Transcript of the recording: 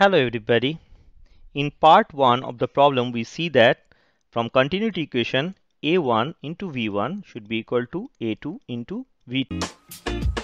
Hello everybody. In part 1 of the problem we see that from continuity equation a1 into v1 should be equal to a2 into v2.